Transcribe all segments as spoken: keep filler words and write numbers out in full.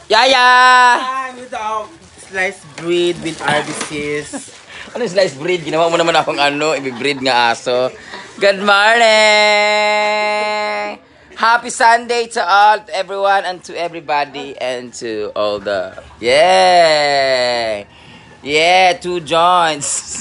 Yaya! Time with um, sliced bread with R B Cs. Ano yung sliced bread? Ginawa mo naman akong ano, ibig-breed nga aso. Good morning! Happy Sunday to all, to everyone, and to everybody, and to all the... Yeah! Yeah, two joints.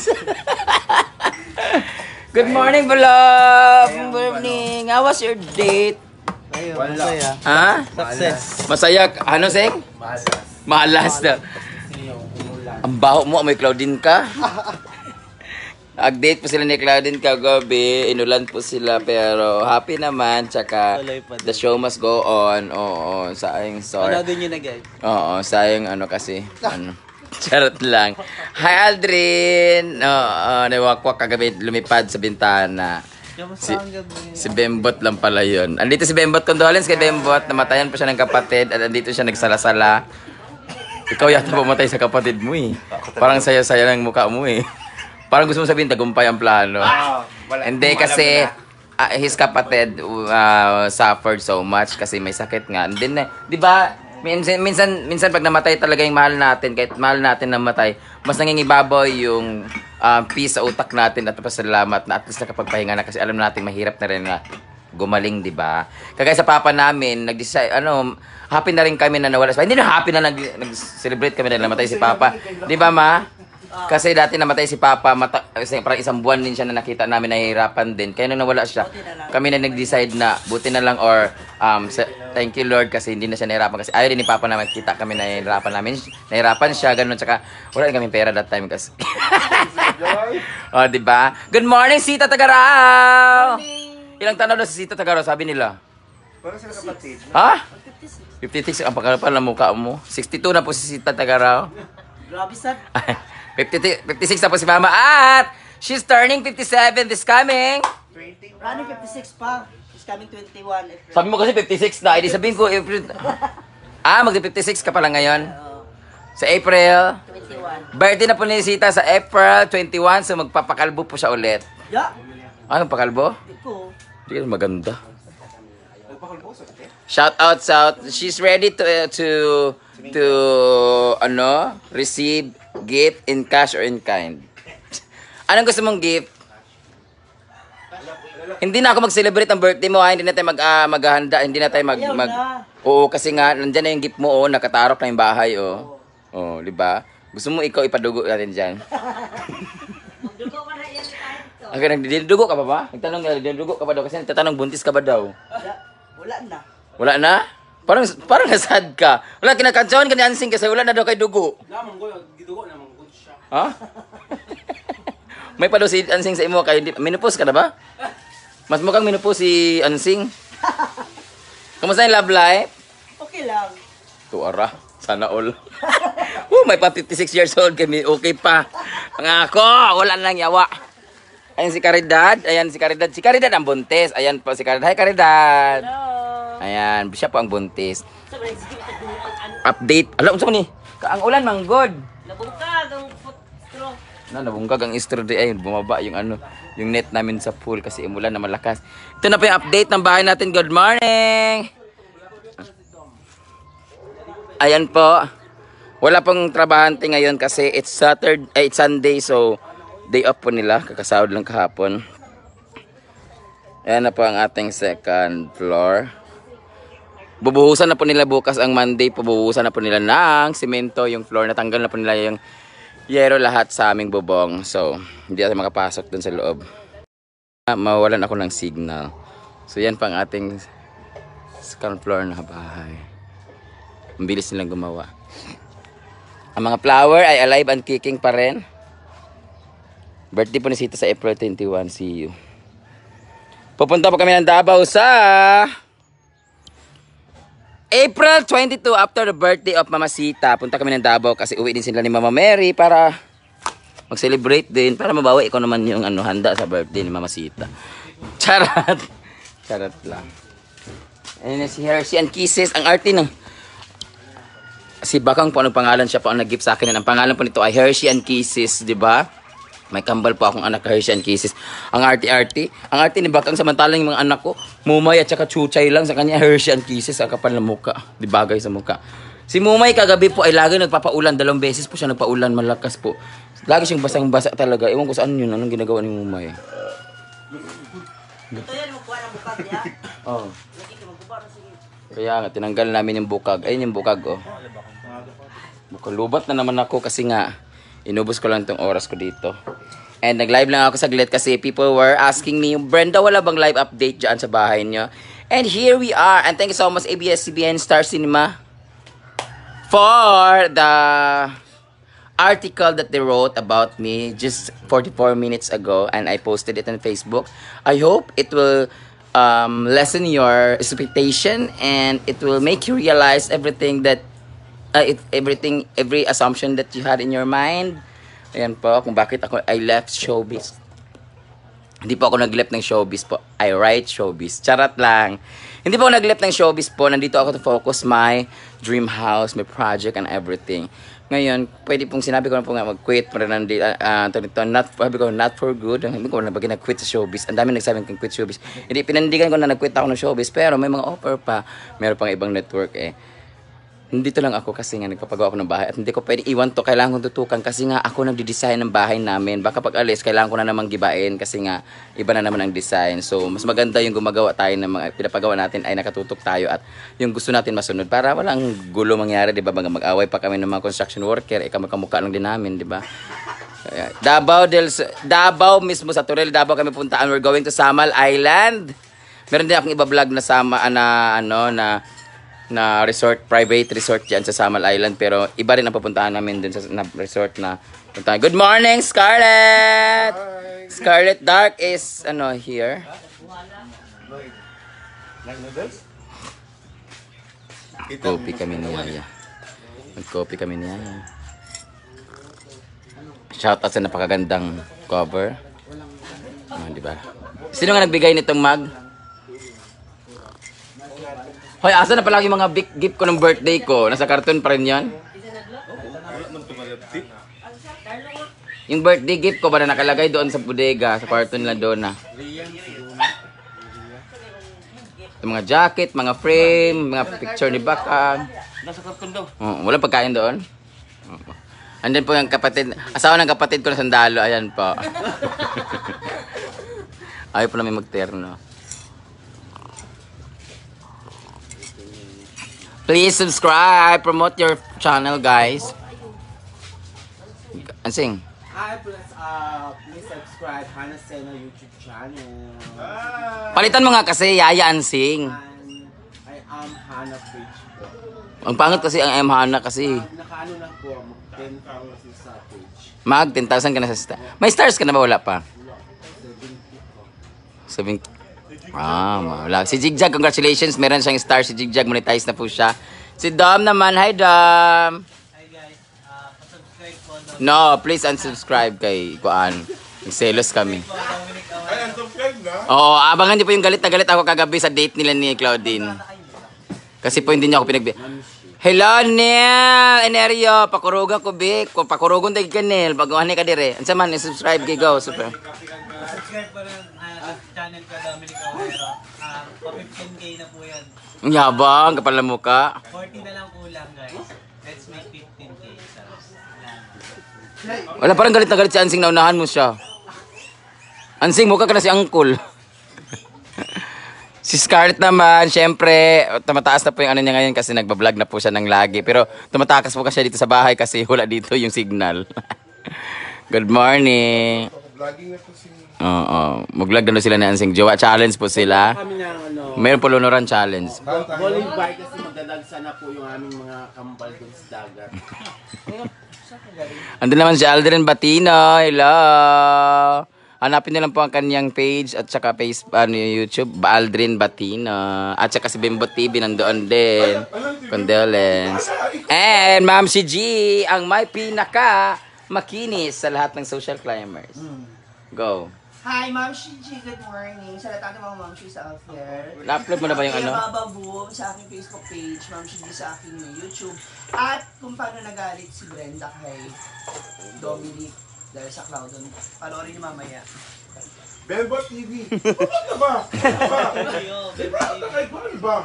Good morning, beloved. Good morning. How was your date? Ayun, masaya. Ha? Success. Masaya. Ano, Seng? Malas. Malas na. Ang baho mo, may Claudine ka. Ag-date po sila ni Claudine kagabi. Inulan po sila, pero happy naman. Tsaka, the show must go on. Oo, sayang sorry. Panoodin nyo na, guys. Oo, sayang ano kasi. Ano. Charot lang. Hi, Aldrin! Oo, nawakwak kagabi, lumipad sa bintana. Si, si Bembot lang pala yun. Andito si Bembot. Condolence kay Bembot. Namatayan pa siya ng kapatid at andito siya nagsalasala. Ikaw yata pumatay sa kapatid mo eh. Parang saya-saya ng mukha mo eh. Parang gusto mo sabihin, tagumpay ang plano. Hindi kasi uh, his kapatid uh, suffered so much kasi may sakit nga. And then, uh, di ba, minsan, minsan, minsan pag namatay talaga yung mahal natin, kahit mahal natin namatay, mas nangingibabaw yung uh, peace sa utak natin at pasalamat na at least nakapagpahinga na kasi alam natin mahirap na rin na gumaling, di ba? Kagaya sa papa namin, nag-decide, ano, happy na rin kami na nawala. Hindi na happy na nag-celebrate kami na namatay si papa. Di ba, ma? Kasi dati namatay si Papa, mata, parang isang buwan din siya na nakita namin nahihirapan din. Kaya nung nawala siya, kami na nag-decide na buti na lang or um, sa, thank you Lord kasi hindi na siya nahihirapan. Kasi ayaw din ni Papa na makita kami nahihirapan namin. Nahihirapan siya, ganun. Tsaka wala rin kami pera that time kasi. O, oh, diba? Good morning, Sita Tagaraw! Ilang tanaw na si Sita Tagaraw, sabi nila? Parang sila kapatid. Ha? fifty-six, ang pagkalapal na mukha mo. sixty-two na po si Sita Tagaraw. Grabe, sir. fifty-six na po si Mama at she's turning fifty-seven this coming. Running fifty-six pa. She's coming twenty-one. April. Sabi mo kasi fifty-six na. Hindi sabihin ko April. Ah, mag-fifty-six ka pala ngayon. Sa April. twenty-one. Birthday na po ni Sita sa April twenty-one. So magpapakalbo po siya ulit. Ya. Anong pakalbo? Iko. Hindi ka maganda. Shout out, shout. She's ready to uh, to to ano receive gift in cash or in kind. Anong gusto mong gift? Hindi na ako mag-celebrate ang birthday mo ha. Hindi na tayo mag, uh, maghahanda. Hindi na tayo mag, mag... Oo, kasi nga, nandyan na yung gift mo. Oh, nakatarok na yung bahay. Oh, oh, di ba? Gusto mo ikaw ipadugo natin dyan. Dugo ka na yan. Okay, nagdidugo ka pa ba? Nagtanong, nagdidugo ka pa daw kasi nagtatanong buntis ka ba daw? Wala na. Wala na? Parang parang nasad ka. Wala, kinakantsawan ka ni Ansing kasi wala na daw kay dugo. Lamang ko, gidugo naman ko siya. Ha? May pa daw si Ansing sa imo kay menopause ka na ba? Mas mukhang menopause si Ansing. Kamusta yung love life? Okay lang. Tuara, sana all. Oh, may pa fifty-six years old kami, okay pa. Pangako, wala nang yawa. Ayan si Caridad, ayan si Caridad. Si Caridad ang buntis. Ayan po si Caridad. Hi Caridad. Hello. Ayan, siya po ang buntis. Update. Alam mo ni? Ang ulan manggod. Nabungkag ang foot straw. Na nabungkag ang istro di ay bumaba yung ano, yung net namin sa pool kasi umulan na malakas. Ito na po yung update ng bahay natin. Good morning. Ayan po. Wala pong trabahante ngayon kasi it's Saturday, eh, it's Sunday so day off po nila. Kakasahod lang kahapon. Ayan na po ang ating second floor. Bubuhusan na po nila bukas ang Monday. Bubuhusan na po nila ng simento yung floor. Natanggal na po nila yung yero lahat sa aming bubong. So, hindi natin makapasok dun sa loob. Mawalan ako ng signal. So, yan pa ang ating second floor na bahay. Ang bilis nilang gumawa. Ang mga flower ay alive and kicking pa rin. Birthday po ni Sita sa April twenty-one. See you. Pupunta po kami ng Davao sa April twenty-two, after the birthday of Mama Sita. Punta kami ng Davao kasi uwi din sila ni Mama Mary para mag-celebrate din. Para mabawi ko naman yung ano, handa sa birthday ni Mama Sita. Charot. Charot lang. And si Hershey and Kisses. Ang arte ng... Si Bakang po, anong pangalan siya po ang nag-gift sa akin. Ang pangalan po nito ay Hershey and Kisses, di ba? May kambal po akong anak, Hershey and Kisses. Ang arte-arte. Ang arte ni Bakang samantalang yung mga anak ko, Mumay at saka Chuchay lang. Sa kanya, Hershey and Kisses. Ang kapal na muka. Di bagay sa muka. Si Mumay kagabi po ay lagi nagpapaulan. Dalawang beses po siya nagpaulan. Malakas po. Lagi siyang basang-basa talaga. Ewan ko saan yun. Anong ginagawa ni Mumay? Ito yan, magkuha ng bukag niya. Oh. Lagi ka magkuha na sige. Kaya nga, tinanggal namin yung bukag. Ayun yung bukag, oh. Bukalubat na naman ako kasi nga, inubos ko lang itong oras ko dito. And nag-live lang ako saglit kasi people were asking me, Brenda, wala bang live update dyan sa bahay niyo? And here we are. And thank you so much, A B S C B N Star Cinema, for the article that they wrote about me just forty-four minutes ago. And I posted it on Facebook. I hope it will um, lessen your expectation and it will make you realize everything that Uh, it, everything, every assumption that you had in your mind. Ayan po, kung bakit ako I left showbiz. Hindi po ako nag-left ng showbiz po. I write showbiz. Charat lang. Hindi po ako nag-left ng showbiz po. Nandito ako to focus my dream house, my project, and everything. Ngayon, pwede pong sinabi ko na po nga mag-quit. Para nandito, uh, uh, not, sabi ko, not for good. Hindi ko na bagay nag-quit sa showbiz. Ang dami nagsabing kong quit showbiz. Hindi, pinandigan ko na nag-quit ako ng showbiz. Pero may mga offer pa. Meron pang ibang network eh. Nandito lang ako kasi nga nagpapagawa ako ng bahay at hindi ko pwede iwan to, kailangan kong tutukan kasi nga ako nagdi-design ng bahay namin. Baka pag alis, kailangan ko na namang gibain kasi nga iba na naman ang design. So, mas maganda yung gumagawa tayo ng mga pinapagawa natin ay nakatutok tayo at yung gusto natin masunod para walang gulo mangyari, di ba? Mag-away pa kami ng mga construction worker, eh kamukha lang din namin, di ba? Davao del Davao mismo sa Toril, Davao kami puntaan. We're going to Samal Island. Meron din akong iba-vlog na sama na ano na na resort, private resort diyan sa Samal Island, pero iba rin ang papuntahan namin dun sa na resort na puntahan. Good morning, Scarlett. Hi. Scarlett Dark is ano here. Coffee kami ni Yaya. Mag-coffee kami ni Yaya. Shout out sa napakagandang cover. Oh, di ba? Sino nga nagbigay nitong mug? Hoy, asa na pala yung mga big gift ko ng birthday ko? Nasa karton pa rin yan? Yung birthday gift ko ba na nakalagay doon sa bodega, sa karton na doon na. Yung mga jacket, mga frame, mga picture ni Bakang. Nasa karton daw. Oh, walang pagkain doon? Oh. Andyan po yung kapatid, asawa ng kapatid ko na sandalo, ayan po. Ayaw po namin magterno. Please subscribe, promote your channel, guys. Ansing. Hi, please, uh, please subscribe Hannah Sena YouTube channel. Palitan mo nga kasi, Yaya Ansing. And I am Hannah page po. Ang pangit kasi ang M Hannah kasi. Uh, nakaano na po, ten thousand sa page. Mag, ten thousand ka na sa star. May stars ka na ba? Wala pa? seventy. Ah, wala. Si Jigjag, congratulations. Meron siyang star. Si Jigjag, monetize na po siya. Si Dom naman. Hi, Dom. Hi guys, uh, subscribe po. No, please unsubscribe kay Kuan. Selos kami. Ay, unsubscribe na? Oo, abangan niyo po yung galit na galit ako kagabi sa date nila ni Claudine. Kasi po hindi niya ako pinagbi... Hello, Neil! Enerio, pakurugan ko, Vic. Kung pakurugan tayo ka, Neil. Baguhan ka dire. Ansa man, subscribe kay Go. Super. Subscribe ko rin uh, channel ko, Dominic Aguero. Uh, fifteen K na po yan. Ang yabang, kapal na mukha. forty na lang kulang, guys. Let's make fifteen K. Wala, parang galit na galit si Ansing, naunahan mo siya. Ansing, mukha ka na si Uncle. Si Scarlett naman, syempre, tumataas na po yung ano niya ngayon kasi nagbablog na po siya ng lagi. Pero tumatakas po kasi dito sa bahay kasi wala dito yung signal. Good morning. Vlogging na po si... Oo, mag-vlog na sila ni Ansing. Jowa challenge po sila. Kami ng ano, Mayroon po lunuran challenge. bowling bike kasi magdadagsa na po yung aming mga kambal dun sa dagat. Andun naman si Aldrin Batino. Hello. Hanapin niyo lang po ang kanyang page at saka face, ano, YouTube, Aldrin Batino. At saka si Bimbo T V nandoon din. Condolence. And Ma'am si G, ang may pinaka makinis sa lahat ng social climbers. Go. Hi, Ma'am Shiji. Good morning. Sa lahat ng mga Ma'am Shiji out there. Na-upload mo na ba yung ano? Kaya Bababoom sa aking Facebook page, Ma'am Shiji sa aking YouTube. At kung paano nagalit si Brenda kay Dominic Dahil sa cloud, panoorin niyo mamaya. Bembot T V. Ano ba? Ano ba? Yo, Di ba? Ay, paano ba?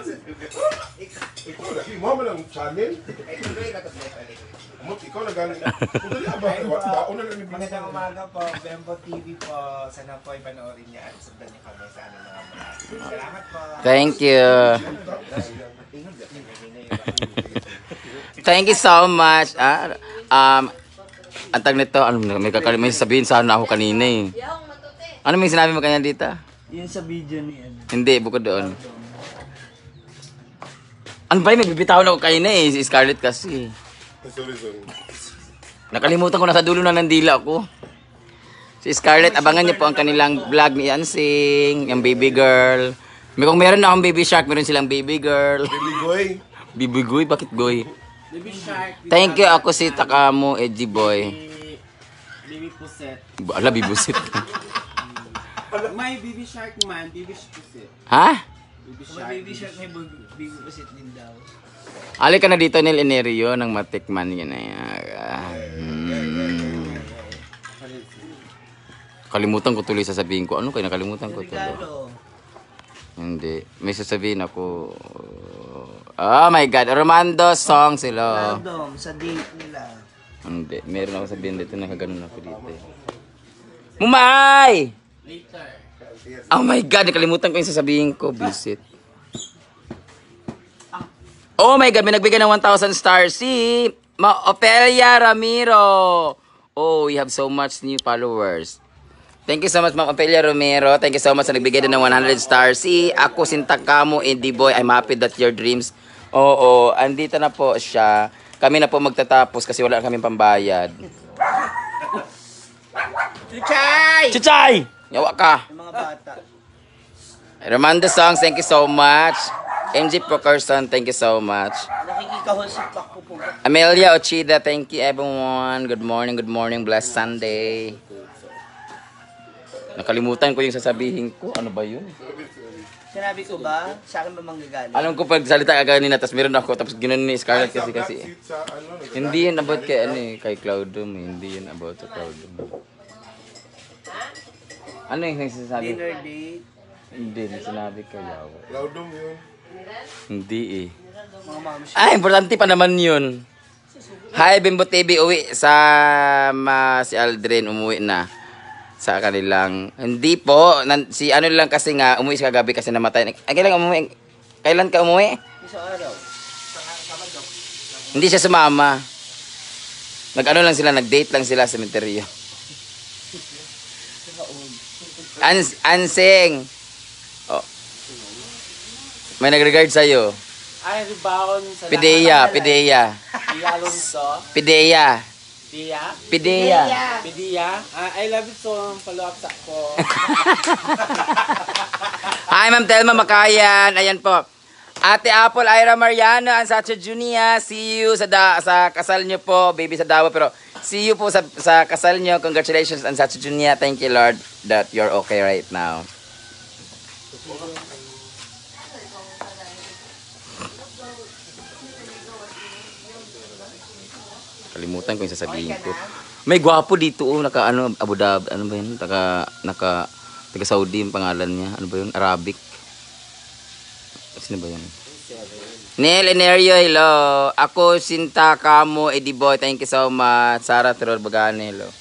Ikaw lagi mo man ang channel. Amot, ikaw na galing. Kung dali ba? Baon na lang yung Magandang umaga po, Bembo T V po. Sana po ay panoorin niya at sundan niyo kami sa aming mga vlog. Salamat po. Thank you. Thank you so much. Ah, um, ang tag nito, ano, may, kakal- may sabihin sana ako kanina eh. Ano may sinabi mo kanya dito? Yun sa video ni ano. Hindi, bukod doon. Ano ba yun? May bibitaw na ako kanina eh. Si Scarlett kasi. Sorry, sorry. Nakalimutan ko na sa dulo na nandila ako. Si Scarlett, abangan niyo po ang kanilang vlog ni Yansing, yung baby girl. May kung meron na akong baby shark, meron silang baby girl. Baby Goy. Baby goy, bakit goy? Baby Shark. Thank you, ako si Takamo, Edgy Boy. Baby Puset. Ala, bibusit. May Baby Shark man, Baby Puset. Ha? Baby May Shark. baby shark, may baby pusit din daw. Ali ka na dito, Nil Enerio, ng matikman yun na yan. Ah, hmm. Kalimutan ko tuloy sasabihin ko. Ano kayo nakalimutan ko tuloy? Regalo. Hindi. May sasabihin ako. Oh my God. Romando song sila. Random, sa date nila. Hindi. Meron ako sabihin dito. Nakaganon ako dito. Mumay! Oh my God. Nakalimutan ko yung sasabihin ko. Visit. Oh my God. May nagbigay ng one thousand stars. Si Ma Opelia Ramiro. Oh, we have so much new followers. Thank you so much, Ma'am Opelia Romero. Thank you so much sa nagbigay din ng one hundred stars. Si ako, Sintakamo, Indie Boy. I'm happy that your dreams. Oo, andito na po siya. Kami na po magtatapos kasi wala na kaming pambayad. Chuchay! Chuchay! Yawa ka. Yung mga bata. Romando Songs, thank you so much. M G Procurson, thank you so much. Nakikikahol si Paco po. Amelia Ochida, thank you everyone. Good morning, good morning. Blessed Sunday. Nakalimutan ko yung sasabihin ko. Ano ba yun? Sinabi ko ba? Sa akin ba manggagaling? Alam ko pag salita ka ganina, tapos meron ako, tapos ganoon ni Scarlett kasi kasi. Seat sa ano. Hindi yun about kay ano eh, kay Cloudum, eh. Hindi yun about sa Cloudum. Ano yung sinasabi? Dinner date. Hindi, yung sinabi ko yaw. Laudum yun. Hindi eh. Mga mams. Ah, importante pa naman yun. Hi, Bimbo T V, uwi sa ma, si Aldrin, umuwi na sa kanilang. Hindi po, nan, si ano lang kasi nga, umuwi siya kagabi kasi namatay. Ay, kailan umuwi? Kailan ka umuwi? Isang araw. Hindi siya sumama. Nag-ano lang sila, nag-date lang sila sa cemetery. Ans Ansing. Oh. May nag-regard sa'yo. Ay, rebound sa Pideya, Pideya. Alonso. Pideya. Dia. Pideya. Pidia. Ah, I love it so. Follow up sa ko. Hi, Ma'am Telma Makayan. Ayan po. Ate Apple, Ira Mariano, and Sacha Junia. See you sa da sa kasal niyo po, baby sa Davao. Pero see you po sa, sa kasal niyo. Congratulations, and Sacha Junia. Thank you, Lord, that you're okay right now. Kalimutan ko yung sasabihin ko. May gwapo dito, oh, naka ano, Abu Dhabi, ano ba yun? Naka, naka, taga Saudi yung pangalan niya. Ano ba yun? Arabic. Sino ba yun? Neil Enerio, hello. Ako, Sintakamo, Eddie Boy, thank you so much. Sarah Terror Bagane, hello.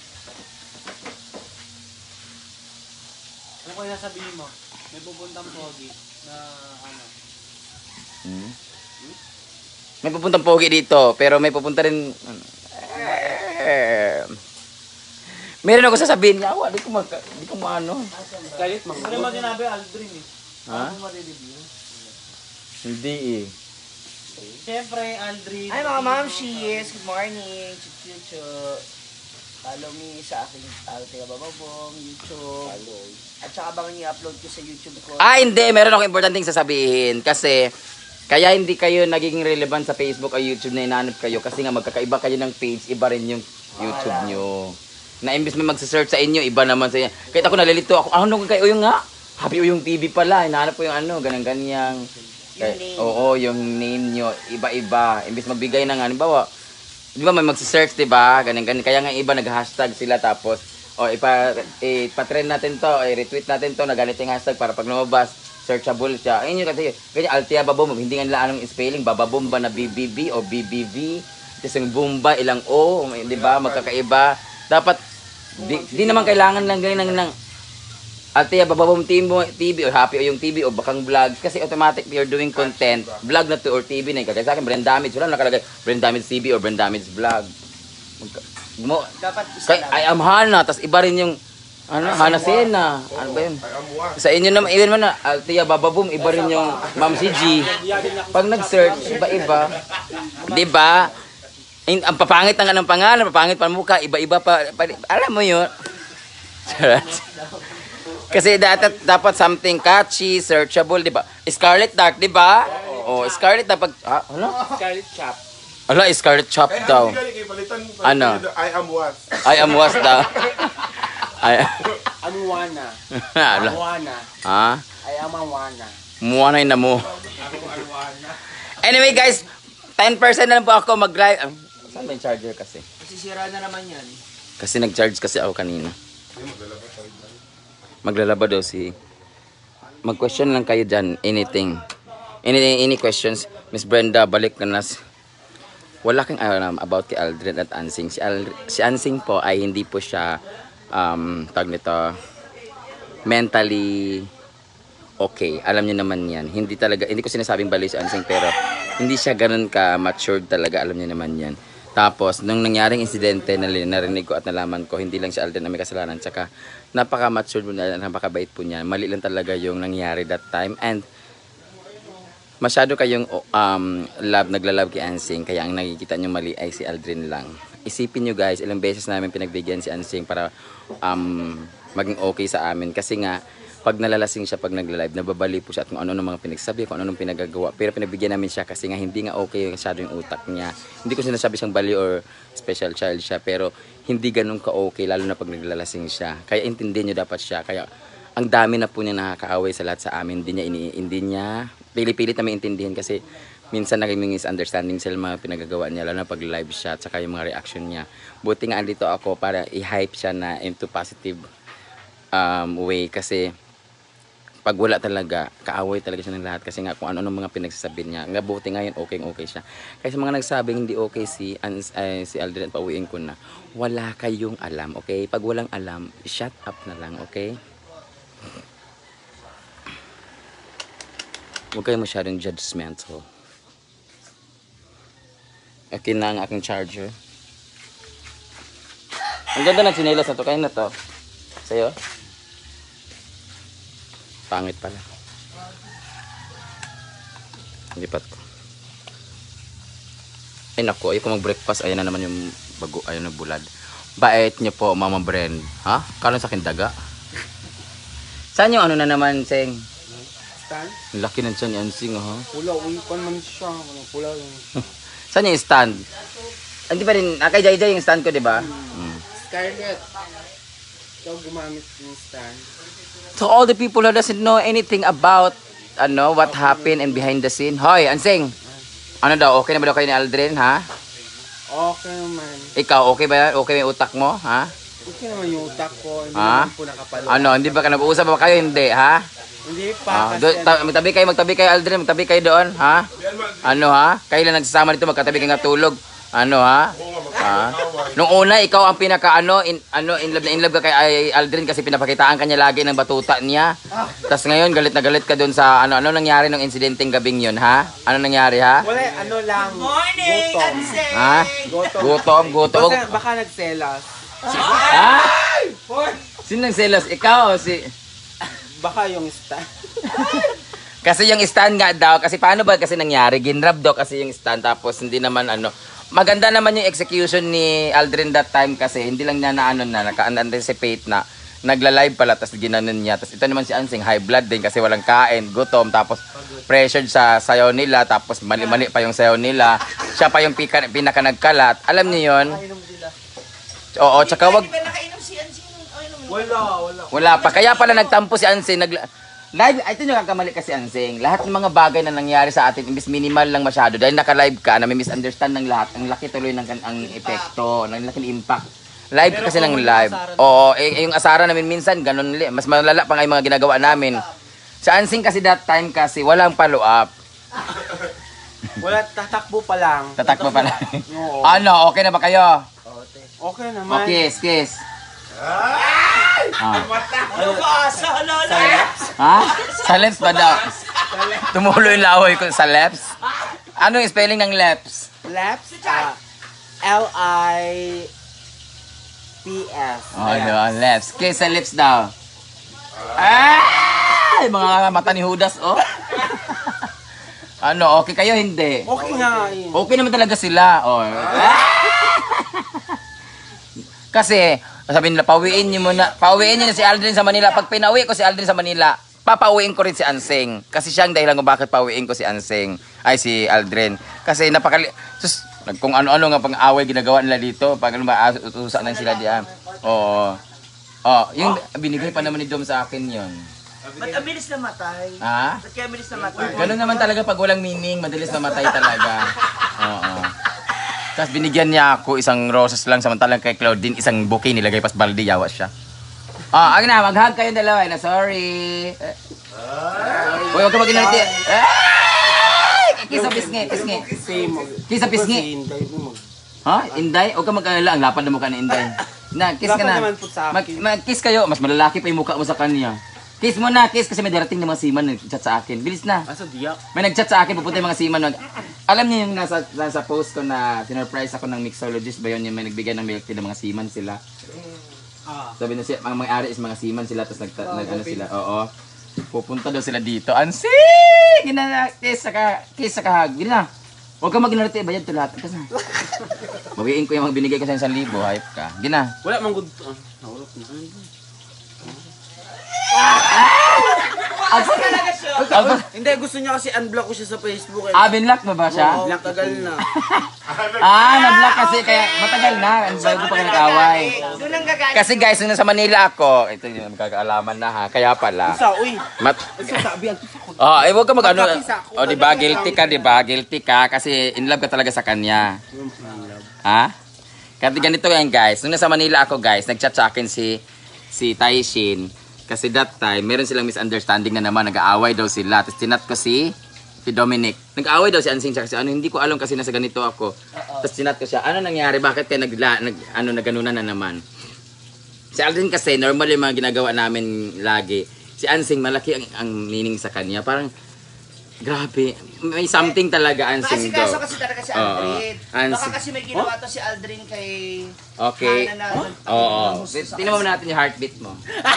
Ano ko yung sabihin mo? May pupuntang pogi na ano? Hmm? May pupuntang pogi dito, pero may pupunta rin, ano, eh, meron ako sasabihin niya, awa, di ko mag, di ko maano. Galit mo. Ano mo sinabi, Aldrin eh? Ha? Ano mo review? Hindi eh. Siyempre, Aldrin. Hi mga mamshis, good morning. Chuchuchu. Follow me sa aking Ate Bababong, YouTube. At saka abangan niyo upload ko sa YouTube ko. Ah, hindi. Meron ako importanteng sasabihin. Kasi, kaya hindi kayo nagiging relevant sa Facebook o YouTube na inanap kayo. Kasi nga magkakaiba kayo ng page, iba rin yung YouTube nyo. Na imbis may magsasearch sa inyo, iba naman sa inyo. Kahit ako nalilito ako, ano kayo yung nga? Happy yung T V pala. Hinahanap ko yung ano, ganang-ganyang. Yung name. Oo, yung name nyo. Iba-iba. Imbis magbigay ng, halimbawa, di ba may magsi-search, di ba? Ganyan, ganyan. Kaya nga iba nag-hashtag sila tapos, o ipa, ipa-trend natin to, i-retweet natin to na ganito yung hashtag para pag lumabas, searchable siya. Ayun yun kasi, ganyan, Althea Babom, hindi nga nila anong spelling, bababom ba na B B B o B B V, tapos yung bomba, ilang O, di ba? Magkakaiba. Dapat, di, di naman kailangan lang ganyan ng, ng Althea Bababom T V o Happy o yung T V o bakang vlog kasi automatic you're doing content vlog na to or T V na kagaya sa akin brand damage wala nakalagay brand damage T V or brand damage vlog mo Dapat isa kay lang. I am Hana tas iba rin yung ano Hana Sena ano ba yun Ay, amuan. sa inyo naman even man na Althea Bababom iba rin yung Ma'am C G pag nag-search iba-iba di ba In, ang papangit ng anong pangalan papangit pa ang mukha iba-iba pa, pa alam mo yun kasi dapat dapat something catchy, searchable, di ba? Scarlet Dark, di ba? Oh, Scarlet dapat ah, ano? Scarlet Chop. Ala, Scarlet Chop Eh, daw. ang bigay kay palitan. Ano? I am what? I am was daw. Ay. Amuana. Ala. Amuana. Ha? Ay amawana. Muwanay na mo. Anyway, guys, ten percent na lang po ako mag-live. Ah, saan ba yung charger kasi? Masisira na naman yan. Kasi nag-charge kasi ako kanina. Maglalaba daw si... Mag-question lang kayo dyan. Anything. Any, any questions? Miss Brenda, balik ka na. Wala kang alam about kay Aldrin at Ansing. Si, Al, si Ansing po ay hindi po siya um, tag nito mentally okay. Alam niyo naman yan. Hindi talaga, hindi ko sinasabing baliw si Ansing pero hindi siya ganun ka matured talaga. Alam niyo naman yan. Tapos, nung nangyaring insidente na narinig ko at nalaman ko, hindi lang si Alden na may kasalanan. Tsaka, napaka-mature po niya, napakabait po niya. Mali lang talaga yung nangyari that time. And, masyado kayong um, love, naglalove kay Ansing. Kaya ang nakikita nyo mali ay si Aldrin lang. Isipin nyo guys, ilang beses namin pinagbigyan si Ansing para um, maging okay sa amin. Kasi nga, pag nalalasing siya, pag nagla-live, nababali po siya at kung ano ng mga pinagsabi, kung ano ng pinagagawa. Pero pinagbigyan namin siya kasi nga hindi nga okay masyado yung utak niya. Hindi ko sinasabi siyang bali or special child siya, pero hindi ganun ka-okay, lalo na pag naglalasing siya. Kaya intindihin niyo dapat siya. Kaya ang dami na po niya nakakaaway sa lahat sa amin. Hindi niya, ini, hindi niya, pili-pilit na may intindihin kasi minsan naging misunderstanding sila mga pinagagawa niya, lalo na pag live siya at saka yung mga reaction niya. Buti nga andito ako para i-hype siya na into positive um, way kasi pag wala talaga, kaaway talaga siya ng lahat kasi nga kung ano-ano mga pinagsasabi niya. Nga buti ngayon, okay okay siya. Kasi mga nagsabing hindi okay si, Ans, eh, si Aldrin, pauwiin ko na. Wala kayong alam, okay? Pag walang alam, shut up na lang, okay? Huwag kayo masyadong judgmental. Okay na ang aking charger. Ang ganda ng tsinelas na to. Kaya na to. Sa'yo? Pangit pala. Lipat ko. Ay naku, ayoko mag-breakfast. Ayan na naman yung bago, ayun na bulad. Bait niyo po, Mama Bren. Ha? Kala sa akin daga. Saan yung ano na naman, Seng? Stand? Ang laki ng tiyan ni Ansing, ha? Pula, uwipan man siya. Pula yung... Saan yung stand? Hindi pa rin, ah, kay Jai Jai yung stand ko, di ba? Hmm. Scarlett. Ikaw gumamit yung stand. To all the people who doesn't know anything about ano what happened and behind the scene. Hoy, Ansing. Ano daw? Okay na ba daw kayo ni Aldrin, ha? Okay naman. Ikaw, okay ba yan? Okay ba yung utak mo, ha? Okay naman yung utak ko. Hindi Ha? naman po nakapalo. Ano, hindi ba ka nag-uusap ba kayo? Hindi, ha? Hindi pa Ah, kasi... do, ta- magtabi kayo, magtabi kayo, Aldrin. Magtabi kayo doon, ha? Ano, ha? Kayo lang nagsasama dito, magkatabi kayo nga tulog. Ano, ha? Ha? Nung una, ikaw ang pinaka ano, in, ano, in love na in love ka kay ay, Aldrin kasi pinapakitaan ka niya lagi ng batuta niya. Tapos ngayon, galit na galit ka doon sa ano, ano nangyari nung insidenteng gabing yun, ha? Ano nangyari, ha? Wala, ano lang. Morning, gutom. Ha? Gutom. Gutom, gutom. Baka, baka nagselas. Ha? Sino nang selos? Ikaw o si... Baka yung stand. Kasi yung stand nga daw, kasi paano ba kasi nangyari? Ginrab daw kasi yung stand tapos hindi naman ano. Maganda naman yung execution ni Aldrin that time kasi hindi lang niya na ano na, naka-anticipate na nagla-live pala tapos ginanon niya. Tapos ito naman si Ansing, high blood din kasi walang kain, gutom, tapos pressured sa sayaw nila, tapos mali-mali pa yung sayaw nila. Siya pa yung pika, pinaka nagkalat. Alam niyo yun? Oo, tsaka wag... Wala, wala. Wala pa. Kaya pala nagtampo si Ansing. Nag, Live, ito yung kakamali kasi Ansing. Lahat ng mga bagay na nangyari sa atin, imbis minimal lang masyado. Dahil naka-live ka, na may misunderstand ng lahat. Ang laki tuloy ng kan- ang epekto, ang laki ng impact. Live kasi ng live. Oo, eh, yung asara namin minsan, ganun li. Mas malala pa nga yung mga ginagawa namin. Sa Ansing kasi that time kasi, walang follow-up. Wala, tatakbo pa lang. Tatakbo pa lang. Oo. Ano, okay na ba kayo? Okay naman. Okay, kiss, kiss. Ah. Ano ba? Sa halala? Ha? Sa lips ba daw? Tumulo yung laway ko sa lips. Ano yung spelling ng lips? Laps? Ah, L I P S. Oh, no, lips. Kiss sa lips daw. Ay, mga mata ni Judas, oh. Ano, okay kayo? Hindi. Okay nga yun. Okay naman talaga sila. Oh. Kasi, sabi nila, pauwiin niyo muna. Pauwiin niyo na si Aldrin sa Manila. Pag pinauwi ko si Aldrin sa Manila, papauwiin ko rin si Ansing. Kasi siya ang dahilan kung bakit pauwiin ko si Ansing. Ay, si Aldrin. Kasi napakali... Sus, kung ano-ano nga pang-away ginagawa nila dito. Pag ano ba, utusan lang sila diyan. Oo. Oh, yung binigay pa naman ni Dom sa akin yon. Ba't ang bilis namatay? Ha? Ba't kaya bilis namatay? Ganun naman talaga pag walang meaning, madalis namatay talaga. Oo. Tapos binigyan niya ako isang roses lang, samantalang kay Claudine isang bouquet nilagay pas balde, yawa siya. Ah, agad na, mag-hug kayong dalawa. Na sorry. Eh. Uy, huwag ka mag-inarti. Ay! Kisa pisngi, pisngi. Kisa pisngi. Ha? Inday? Huwag ka mag-alala. Ang lapad na mukha ni Inday. Na, kiss ka Lapad na. naman po sa akin. Mag- Mag-kiss kayo. Mas malalaki pa yung mukha mo sa kanya. Kiss mo na, kiss. Kasi may darating na mga seaman na nag-chat sa akin. Bilis na. Asa diyak? May nag-chat sa akin, pupunta yung mga seaman. Mag- Alam niyo yung nasa, nasa post ko na sinurprise ako ng mixologist ba yun? Yung may nagbigay ng milk tea ng mga seaman sila. Ah. Sabi na siya, mga may-ari is mga seaman sila, tapos nag, nag ano sila, oo. Pupunta daw sila dito. Ansing! Ginana, kiss, saka, kiss, saka hug. Gina na. Huwag ka mag-inarti, bayad to lahat. Kasi na. Bawiin ko yung mga binigay ko sa isang libo, hype ka. Gina. Wala mang good. Ah, naurot na. Talaga siya. Hindi, gusto niya kasi unblock ko siya sa Facebook. Eh. Ah, binlock mo ba siya? Oo, tagal na. Ah, na-block kasi, kaya matagal na. Ang bago pa kayo nag-away. Doon ang gagaling. Kasi guys, nung nasa Manila ako, ito yung magkakaalaman na ha, kaya pala. Isa, uy. Mat Isa, sabi ang isa ko. Oh, eh wag ka mag-ano. Magkapisa ako. Oh, di ba guilty ka, di ba? Guilty ka kasi in love ka talaga sa kanya. Ha? Kasi ganito yan, guys. Nung nasa Manila ako, guys, nag-chat sa akin si si Taishin. Kasi that time, meron silang misunderstanding na naman, nag-aaway daw sila. Tapos tinat ko si si Dominic. Nag-aaway daw si Ansing siya kasi ano, hindi ko alam kasi nasa ganito ako. Tapos tinat ko siya, ano nangyari? Bakit kaya nagla, nag, ano, naganunan na naman? Si Aldrin kasi, normal yung mga ginagawa namin lagi. Si Ansing, malaki ang, ang meaning sa kanya. Parang, grabe. May something talaga Ansing daw. Kasi kaso kasi talaga si Oo, Aldrin. Baka Ansing. kasi may ginawa to si Aldrin kay... Okay. Hana na- Oo. Tingnan mo natin yung heartbeat mo.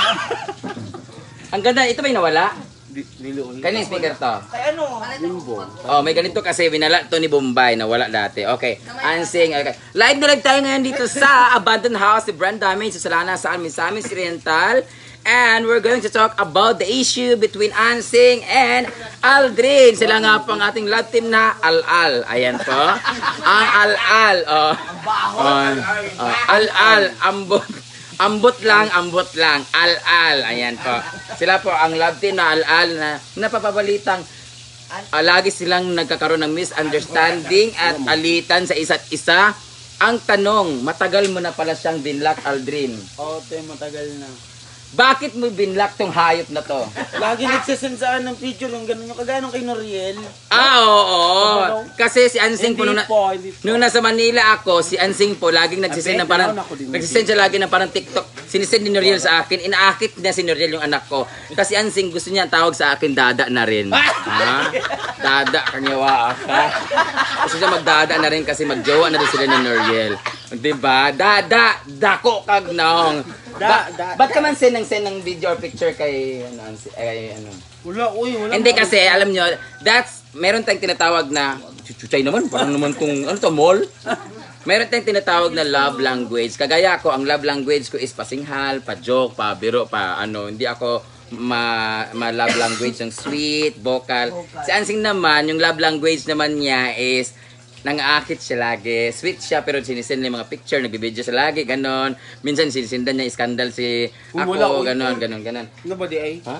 Ang ganda. Ito ba yung nawala? Niluoy. Kanina yung speaker to. Kay ano? Oh, may ganito kasi winala to ni Bombay na wala dati. Okay. Ansing. Okay. Live na live tayo ngayon dito sa Abandoned House ni Brenda May sa Salana sa Misamis Oriental. And we're going to talk about the issue between Ansing and Aldrin. Sila nga po ang ating love team na Al-Al. Ayan po. Ang Al-Al. Oh. Oh. Oh. Al-Al. Ambot. Ambot lang, ambot lang. Al-Al. Ayan po. Sila po ang love team na Al-Al na napapabalitang uh, lagi silang nagkakaroon ng misunderstanding at alitan sa isa't isa. Ang tanong, matagal mo na pala siyang binlock, Aldrin. Oo, te, matagal na. Bakit mo binlock tong hayop na to? Lagi nagsasend sa akin ng picture ng ganun yung kagaya nung kay Noriel. Ah, oo. Kasi si Ansing po, nung, na, po, hindi po. nung nasa Manila ako, si Ansing po, laging nagsisend ng parang, Ako din. nagsisend siya lagi ng parang TikTok. Sinisend ni Noriel sa akin, inaakit niya si Noriel yung anak ko. Kasi Ansing gusto niya ang tawag sa akin, Dada na rin. Ha? Dada, kanyawa ka. Gusto niya magdada na rin kasi magjowa na rin sila ni Noriel. Diba? Dada, dako kag naong. Ba, Da- da- ba't ka man send ng send ng video or picture kay ano, Ansing- kay ano? Wala, uy, wala. Hindi kasi, alam nyo, that's, meron tayong tinatawag na, chuchay naman, parang naman tong, ano to, mall? Meron tayong tinatawag na love language. Kagaya ko, ang love language ko is pasinghal, pa-joke, pa-biro, pa ano, hindi ako ma, ma love language ng sweet, vocal. Si Ansing naman, yung love language naman niya is, nang-aakit siya lagi. Sweet siya, pero sinisend niya yung mga picture, nagbibideo siya lagi, ganon. Minsan sinisindan niya, iskandal si Wala, ako, uy. ganon, ganon, ganon. Ano ba di ay? Ha?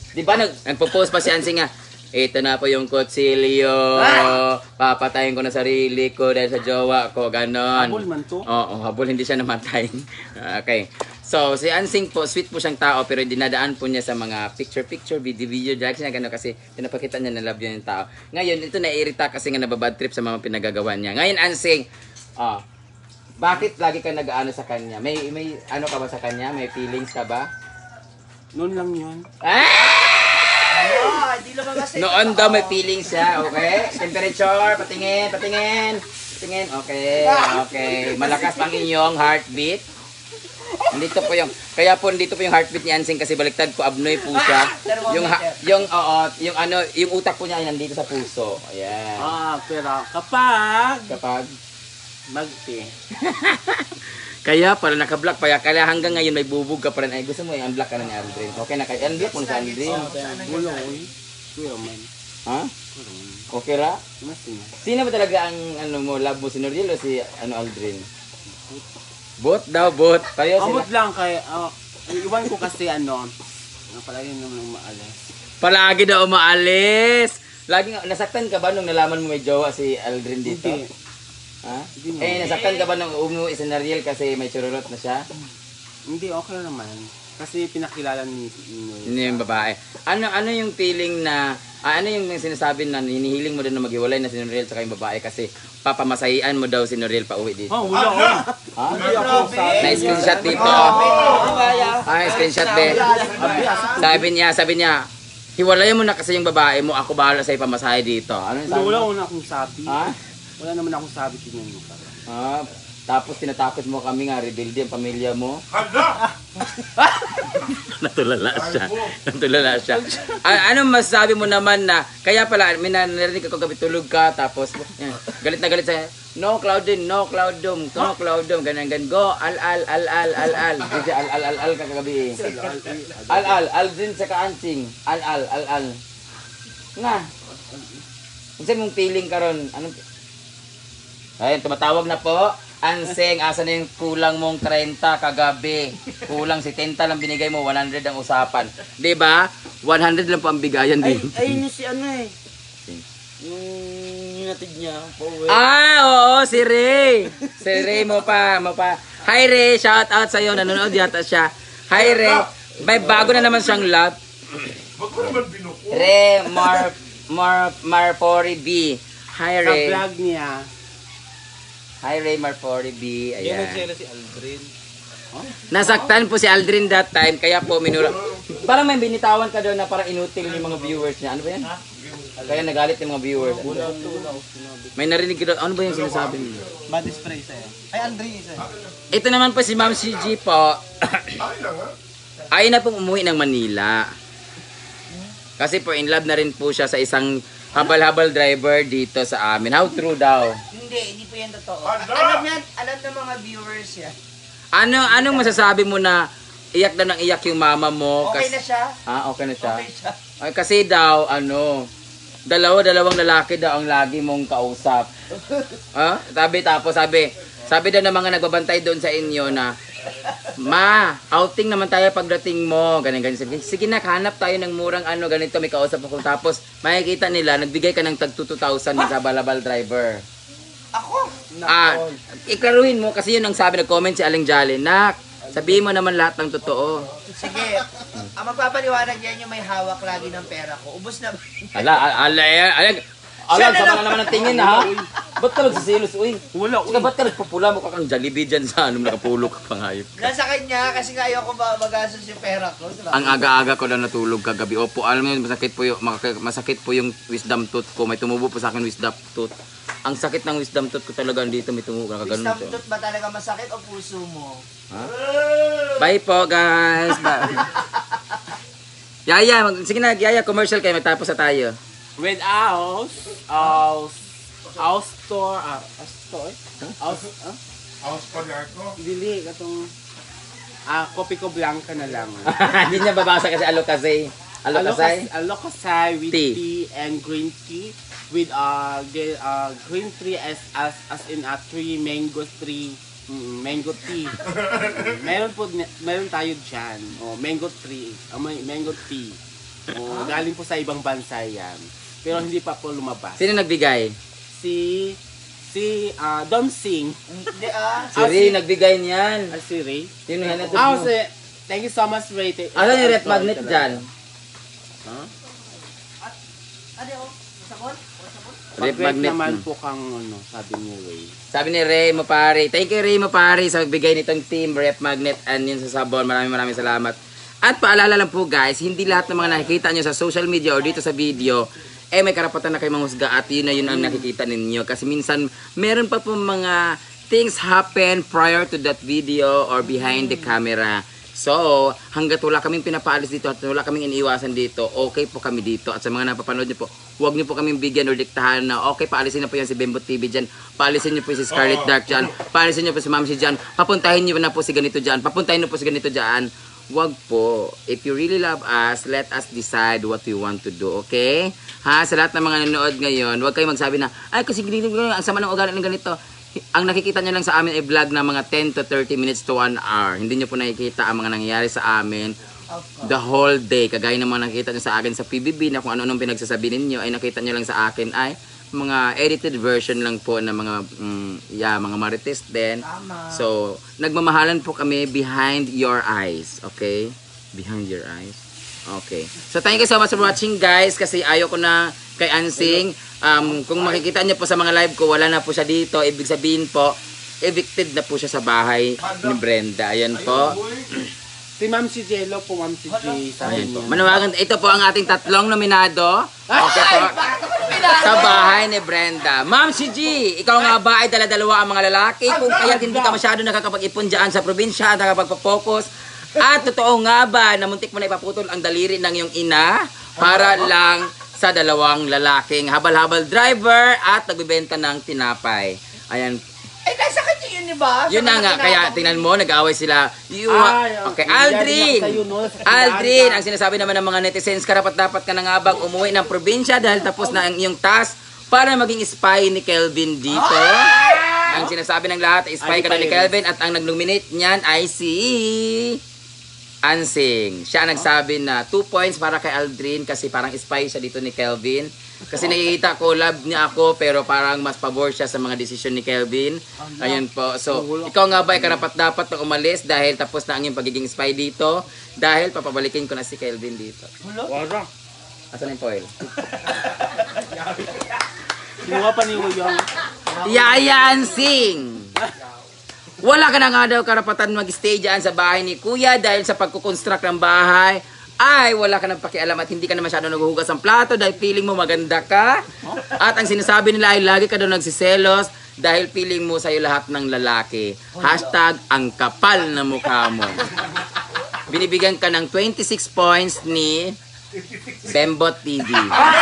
Di ba nag, nagpo-post pa si Ansing nga, ito na po yung kutsilyo, papatayin ko na sarili ko dahil sa jowa ko, ganon. Habol man to. Oo, habol, hindi siya namatay. Okay. So, si Ansing po, sweet po siyang tao, pero dinadaan po niya sa mga picture-picture, video-video, drugs niya, gano'n, kasi pinapakita niya na love niya yung tao. Ngayon, ito naiirita kasi nga nababad trip sa mga pinagagawa niya. Ngayon, Ansing, oh, bakit lagi ka nag-ano sa kanya? May, may ano ka ba sa kanya? May feelings ka ba? Noon lang yun. Ah! Ah, di naman kasi. Noon daw may feelings siya, okay? Temperature, patingin, patingin. Patingin, okay, okay. Malakas pang inyong heartbeat. Nandito po yung, kaya po nandito po yung heartbeat ni Ansing kasi baliktad po, abnoy po siya. Yung, ha, yung, oo, yung ano, yung utak po niya ay nandito sa puso. Ayan. Ah, pero kapag Kapag, magti. kaya pala naka-block pa, kaya hanggang ngayon may bubog ka pa rin. Ay, gusto mo i-unblock ka na ni Aldrin. Okay na kayo, unblock mo na si Aldrin. Wala ko eh. Kuya man. Ha? Okay ra? Mas niya. Sino ba talaga ang ano mo, love mo, si Noriel o si ano, Aldrin? Bot daw, bot. Pareho sila. Amot lang kay, ah, iwan ko kasi ano, ang palagi naman umaalis. Palagi daw umaalis. Lagi nga, nasaktan ka ba nung nalaman mo may jowa si Aldrin dito? Hindi. Ha? Hindi mo. Eh, nasaktan ka ba nung umuwi si Noriel kasi may chururot na siya? Hindi, okay naman. Kasi pinakilala ni ni Yun yung babae. Ano ano yung feeling na, ah, ano yung sinasabi na hinihiling mo din na maghiwalay na si Noriel sa yung babae kasi papamasahian mo daw si Noriel pa uwi dito? Oh, wala ko. Ha? Hindi ako sa... Na-screenshot dito. Ah, screenshot din. Sabi niya, sabi niya, hiwalayan mo na kasi yung babae mo, ako bahala sa ipamasahe dito. Ano yung sabi? Wala ko na akong sabi. Ha? Wala naman akong sabi tingnan mo. Ah, tapos tinatakot mo kami nga, rebuild yung pamilya mo. Hala! Natulala siya. Natulala siya. A- anong masasabi mo naman na, kaya pala, may narinig ako gabi tulog ka, tapos, yan, galit na galit sa, no cloudin, no cloudum, no cloudum, ganyan, ganyan, go, al, al, al, al, al, al, Kasi al, al, al, al, kagabi. Al, al, al, din sa kaansing, al, al, al, al. Nga. Kasi mong feeling ka ron, anong, ayun, tumatawag na po. Anseng, asa na yung kulang mong thirty kagabi? Kulang si setenta lang binigay mo, one hundred ang usapan. 'Di ba? one hundred lang po ang bigayan Ay, din. ayun yung si ano eh. Yung hinatid niya, pauwi. Ah, oo, si Ray. Si Ray mo pa, mo pa. Hi Ray, shout out sa iyo. Nanonood yata siya. Hi Ray. May bago na naman siyang love. Wag ko naman binuko. Ray Mar Mar Marpori B. Hi Sa Ray. vlog niya. Hi Ray Marpori B. Yan Ayan. nagsela si Aldrin. Nasaktan po si Aldrin that time, kaya po minura. Parang may binitawan ka doon na parang inutil yung mga viewers niya. Ano ba yan? Kaya nagalit yung mga viewers. May narinig ka doon. Ano ba yung sinasabi niyo? Body spray sa'yo. Ay, Aldrin isa. Ito naman po si Ma'am C G po. Ay lang ha. Ay na pong umuwi ng Manila. Kasi po in love na rin po siya sa isang habal-habal driver dito sa amin. How true daw? Hindi, hindi po yan totoo. Hala! Alam yan, alam ng mga viewers yan. Ano anong masasabi mo na iyak na nang iyak yung mama mo? Okay Kas- na siya? Ah, okay na siya. Okay siya. Ay, kasi daw, ano, dalawa, dalawang lalaki daw ang lagi mong kausap. Ah, sabi, tapos sabi, sabi daw ng mga nagbabantay doon sa inyo na, ma, outing naman tayo pagdating mo. Ganyan, ganyan. Sabi, sige na, hanap tayo ng murang ano, ganito, may kausap ako. Tapos, makikita nila, nagbigay ka ng tag two thousand sa balabal driver. Ako? Ah, iklaruhin mo, kasi yun ang sabi, nag-comment si Aling Jolly, nak, sabihin mo naman lahat ng totoo. Sige. Ang magpapaliwanag yan yung may hawak lagi ng pera ko. Ubus na ba? Ala, ala, ala, ala, ala, sama ka naman ng tingin ha. Ba't ka nagsisilos, uy? Wala, Saka ba't ka nagpupula mo ka kang Jollibee dyan sa ano, nakapulo ka pang hayop. Nasa kanya kasi nga ayoko ba magastos yung pera ko. Diba? Ang aga-aga ko lang natulog kagabi. Opo, alam mo yun, masakit po yung, maka- masakit po yung wisdom tooth ko. May tumubo po sa akin wisdom tooth. Ang sakit ng wisdom tooth ko talaga dito, may tumubo. Nakaganon Wisdom siya. tooth ba talaga masakit o puso mo? Ha? Bye po, guys. Bye. Yaya, mag- sige na, Yaya, commercial kayo, magtapos na tayo. With house, house, house store, ah, house store, house, ah, Aos pa niya ako. dili, katong, ah, kopi ko blanca na lang. Hindi niya babasa kasi alokasay. Alokasay? Alokasay with Tea. tea. and green tea with uh, ge- uh green tree as as as in a tree, mango tree, mm, mango tea. meron po, meron tayo diyan. Oh, mango tree, uh, may- mango tea. Oh, galing po sa ibang bansa yan. Pero hindi pa po lumabas. Sino nagbigay? Si, si, ah, Dom Sing. Hindi ah. Si Ray nagbigay niyan. Ah, si Ray. Sino hanap Ah, mo? si, thank you so much, Ray. Ano yung red magnet dyan? Huh? Ano oh? Sabon? O sabon? Red Pag-rate magnet. naman mo. po kang, ano, sabi ni Ray. Sabi ni Ray Mapari. Thank you Ray Mapari sa bigay nitong team rep magnet and yun sa sabon. Maraming maraming salamat. At paalala lang po guys, hindi lahat ng mga nakikita nyo sa social media or dito sa video, eh may karapatan na kayo manghusga at yun na yun ang nakikita ninyo. Kasi minsan, meron pa po mga things happen prior to that video or behind the camera. So, hanggat wala kaming pinapaalis dito at wala kaming iniiwasan dito, okay po kami dito. At sa mga napapanood nyo po, huwag nyo po kaming bigyan or diktahan na okay, paalisin na po yan si Bembot T V dyan, paalisin nyo po si Scarlet Dark dyan, paalisin nyo po si Mamsi dyan, papuntahin nyo na po si ganito dyan, papuntahin nyo po si ganito dyan. Wag po. If you really love us, let us decide what we want to do, okay? Ha, sa lahat ng mga nanonood ngayon, wag kayong magsabi na, ay kasi ganito, ang sama ng ugali ng ganito. Ang nakikita nyo lang sa amin ay vlog na mga ten to thirty minutes to one hour. Hindi nyo po nakikita ang mga nangyayari sa amin the whole day. Kagaya ng mga nakikita nyo sa akin sa P B B na kung ano-anong pinagsasabi ninyo ay nakita nyo lang sa akin ay mga edited version lang po ng mga mm, yeah, mga marites din. So, nagmamahalan po kami behind your eyes, okay? Behind your eyes. Okay. So, thank you so much for watching guys kasi ayaw ko na kay Ansing. Um, kung makikita niyo po sa mga live ko, wala na po siya dito. Ibig sabihin po, evicted na po siya sa bahay ni Brenda. Ayan po. Si Ma'am si Jello po, Ma'am si G. Sabi Ayan po. niya. Manawagan, ito po ang ating tatlong nominado. Okay po. Sa bahay ni Brenda. Ma'am si G, ikaw nga ba ay dala-dalawa ang mga lalaki? Kung kaya hindi ka masyado nakakapag-ipon dyan sa probinsya at nakapagpapokus. At totoo nga ba na muntik mo na ipaputol ang daliri ng iyong ina para lang sa dalawang lalaking habal-habal driver at nagbibenta ng tinapay. Ayan. Eh, nasa kanya yun, di ba? Yun na nga, kaya tingnan mo, nag-away sila. You, Ay, okay, okay. Aldrin! Yan lang sa'yo, no? Aldrin, ang sinasabi naman ng mga netizens, karapat-dapat ka na nga bang umuwi ng probinsya dahil tapos na ang iyong task para maging spy ni Kelvin dito. Ang sinasabi ng lahat, spy ka na ni Kelvin at ang nag-nominate niyan ay si Ansing. Siya ang nagsabi na two points para kay Aldrin kasi parang spy siya dito ni Kelvin. Kasi nakikita ko, love niya ako, pero parang mas pabor siya sa mga desisyon ni Kelvin. Ayun po. So, ikaw nga ba ay karapat-dapat na umalis dahil tapos na ang iyong pagiging spy dito? Dahil papabalikin ko na si Kelvin dito. Wala. Asan yung foil? Kinuha pa ni Uyong. Yayan Sing! Wala ka na nga daw karapatan mag-stay dyan sa bahay ni Kuya dahil sa pagkukonstruct ng bahay ay wala ka nang pakialam at hindi ka na masyado naghuhugas ng plato dahil feeling mo maganda ka. At ang sinasabi nila ay lagi ka daw nagsiselos dahil feeling mo sa'yo lahat ng lalaki. Hashtag ang kapal na mukha mo. Binibigyan ka ng twenty-six points ni Bembot T V.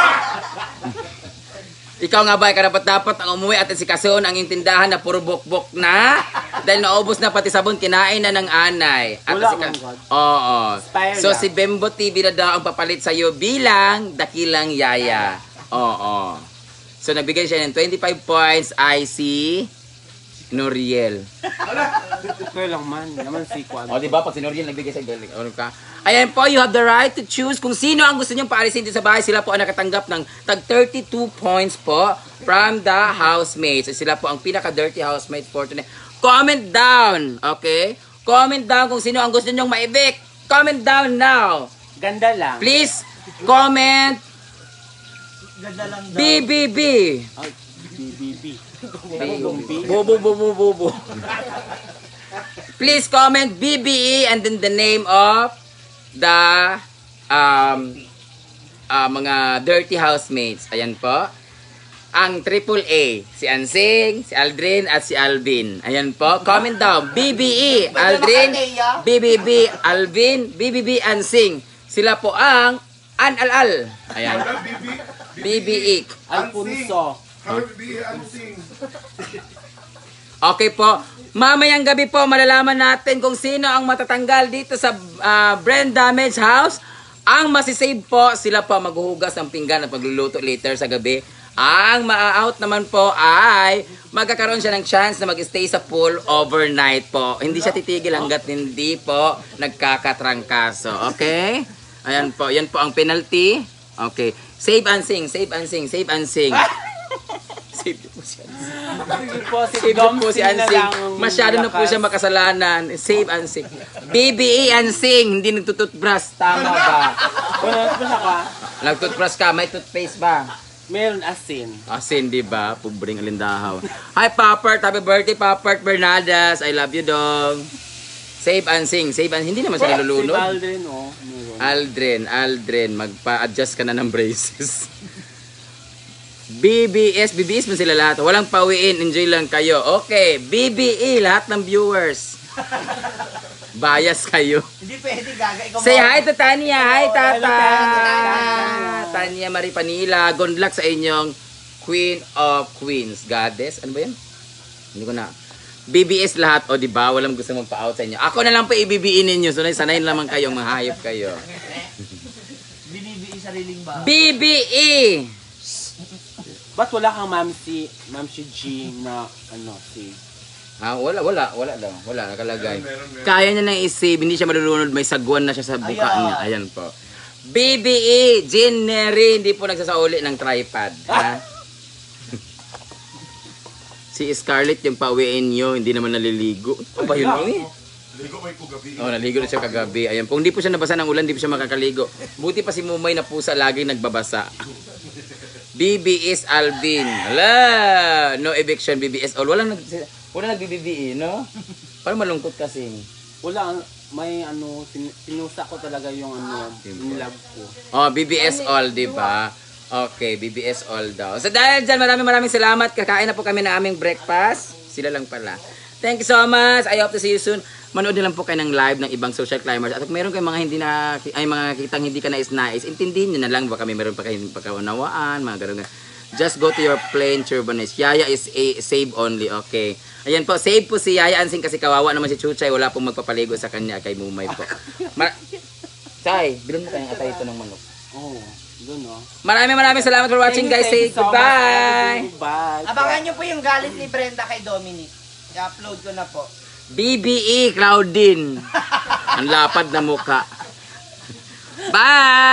Ikaw nga ba ay karapat-dapat ang umuwi at si Kason ang iyong tindahan na puro bok-bok na dahil naubos na pati sabon, kinain na ng anay. At Wala si Ka- mong God. Oo. Inspire So lang. si Bembot T V na daw ang papalit sa iyo bilang dakilang yaya. Oo. So nagbigay siya ng twenty-five points ay si Noriel. Ito lang man. Naman si Kwan. O, di ba? Pag si Noriel nagbigay sa galing. Ano ka? Ayan po, you have the right to choose kung sino ang gusto niyong paalisin dito sa bahay. Sila po ang nakatanggap ng tag thirty-two points po from the housemates. So, sila po ang pinaka-dirty housemates for tonight. Comment down, okay? Comment down kung sino ang gusto niyong ma-evict. Comment down now. Ganda lang. Please, comment Ganda lang daw. B B B. Ay, B B B. Bobo, bobo, bobo. Please comment B B E and then the name of the um, uh, mga dirty housemates. Ayan po. Ang triple A, si Ansing, si Aldrin, at si Alvin. Ayan po. Comment down. B B E, Aldrin, B B B, Alvin, B B B, Ansing. Sila po ang An-Al-Al. Ayan. B B E. Alfonso. Kami bibigyan ang sing. Okay po. Mamayang gabi po, malalaman natin kung sino ang matatanggal dito sa uh, Brand Damage House. Ang masisave po, sila po maghuhugas ng pinggan at magluluto later sa gabi. Ang ma-out naman po ay magkakaroon siya ng chance na mag-stay sa pool overnight po. Hindi siya titigil hanggat hindi po nagkakatrangkaso. Okay? Ayan po, yan po ang penalty. Okay. Save and sing, save and sing, save and sing. Save po si Ansing. Sige po, si Save Dom po si Sing na Ansing. lang ang Masyado na po lakas. siya makasalanan. Save and sing. B B E Ansing, hindi nagtututbrush. Tama ba? Wala pa siya ka. Nagtutbrush ka, may toothpaste ba? Meron asin. Asin, di ba? Pubring alindahaw. Hi, Papert. Happy birthday, Papert Bernardas. I love you, dong. Save and sing. Save and hindi naman siya Si nalulunod. Aldrin, oh. Meron. Aldrin, Aldrin, magpa-adjust ka na ng braces. B B S, B B S mo sila lahat. Walang pauwiin, enjoy lang kayo. Okay, B B E, lahat ng viewers. Bias kayo. Hindi pwede, gaga. Ikaw Say mo- hi to Tanya. Hi, Tata. Tanya. Tanya Marie Panila. Good luck sa inyong Queen of Queens. Goddess. Ano ba yan? Hindi ko na. B B S lahat. O, di ba? Walang gusto magpa-out sa inyo. Ako na lang pa i-B B E ninyo. So, sanay naman kayong mahayop kayo. Binibi sariling ba? B B E. Ba't wala kang ma'am si, ma'am si G na, ano, si... Ah, wala, wala, wala daw. Wala, nakalagay. Kaya niya nang i-save, hindi siya malulunod, may sagwan na siya sa buka Ayan. niya. Ayan po. B B E, Jean Neri, hindi po nagsasauli ng tripod. Ha? Si Scarlett yung pauwiin nyo, hindi naman naliligo. Ano ba yun, eh? Ligo may ko gabi. Oh, naligo na siya kagabi. Ayan po, hindi po siya nabasa ng ulan, hindi po siya makakaligo. Buti pa si Mumay na pusa, laging nagbabasa. B B S Alvin. Hala! No eviction, B B S all. Walang nag... Wala nag-B B E, no? Parang malungkot kasi. Wala, may ano, sin- sinusa ko talaga yung ano, yung love ko. Oh, B B S all, di ba? Okay, B B S all daw. So dahil dyan, maraming maraming salamat. Kakain na po kami ng aming breakfast. Sila lang pala. Thank you so much. I hope to see you soon. Manood na lang po kayo ng live ng ibang social climbers. At kung meron kayong mga hindi na, ay mga kitang hindi ka nais-nais, intindihin nyo na lang. Baka may meron pa kayong pagkaunawaan, mga ganun. Just go to your plain turbanist. Yaya is a save only, okay. Ayan po, save po si Yaya Ansing kasi kawawa naman si Chuchay. Wala pong magpapaligo sa kanya kay Mumay po. Mar Chay, bilon mo kayong atay ito ng manok. Oh, doon oh. Maraming maraming salamat for watching, guys. Say Thank you so much, goodbye. Goodbye. Abangan nyo po yung galit ni Brenda kay Dominic. I-upload ko na po. B B E Claudine. Ang lapad na mukha. Bye!